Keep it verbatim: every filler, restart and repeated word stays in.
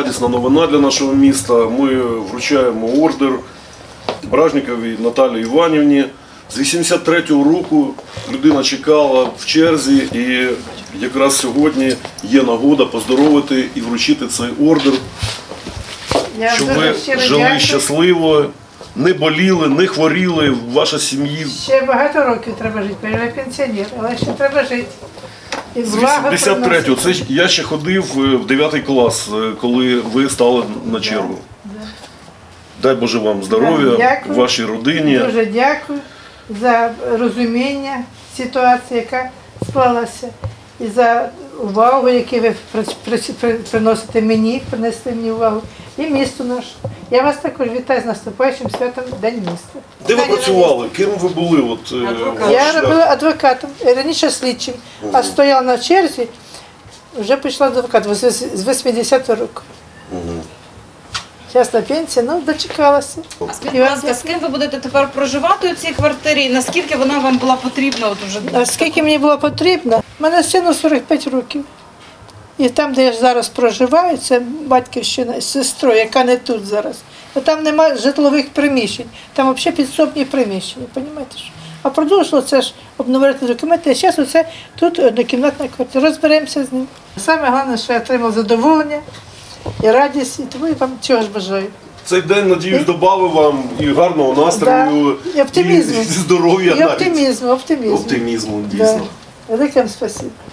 радісна новина для нашого міста. Ми вручаємо ордер Бражніковій Наталії Іванівні. З вісімдесят третього року людина чекала в черзі, і якраз сьогодні є нагода поздоровити і вручити цей ордер, щоб ви жили щасливо, не боліли, не хворіли в вашій сім'ї. Ще багато років треба жити, бо я пенсіонер, але ще треба жити. З вісімдесят третього, це я ще ходив в дев'ятий клас, коли ви стали на чергу. Дай Боже вам здоров'я, вашій родині. Дуже дякую за розуміння ситуації, яка склалася, і за увагу, яку ви приносите мені, принесли мені увагу, і місту наше. Я вас також вітаю з наступаючим святом День міста. Де ви працювали? Ким ви були? От, я робила адвокатом, раніше слідчим, угу. а стояла на черзі, вже пішла адвокатом з вісімдесятого року. Угу. Зараз на пенсії, ну, дочекалася. А скажіть, будь ласка, з ким ви будете тепер проживати у цій квартирі? І наскільки вона вам була потрібна? От уже? Наскільки мені було потрібно? У мене сину сорок п'ять років. І там, де я зараз проживаю, це батьківщина з сестрою, яка не тут зараз. А там немає житлових приміщень, там взагалі підсобні приміщення, розумієте? А продовжило це ж обновити документи, а зараз оце тут однокімнатна квартира. Розберемося з ним. Саме головне, що я отримав задоволення і радість, і тому я вам цього ж бажаю. Цей день, надіюсь, додав вам і гарного настрою, да, і оптимізму, і здоров'я. І оптимізму, оптимізму. Оптимізму, дійсно. Да. Велике вам спасибо.